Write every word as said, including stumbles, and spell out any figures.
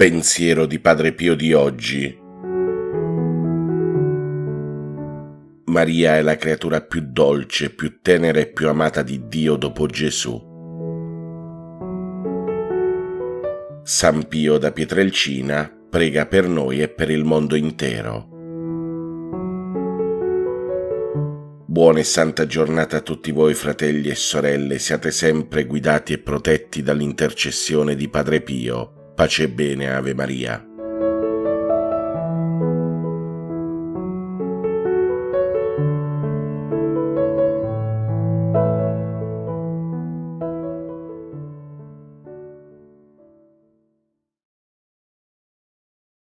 Pensiero di Padre Pio di oggi. Maria è la creatura più dolce, più tenera e più amata di Dio dopo Gesù. San Pio da Pietrelcina prega per noi e per il mondo intero. Buona e santa giornata a tutti voi, fratelli e sorelle, siate sempre guidati e protetti dall'intercessione di Padre Pio. Pace e bene, Ave Maria.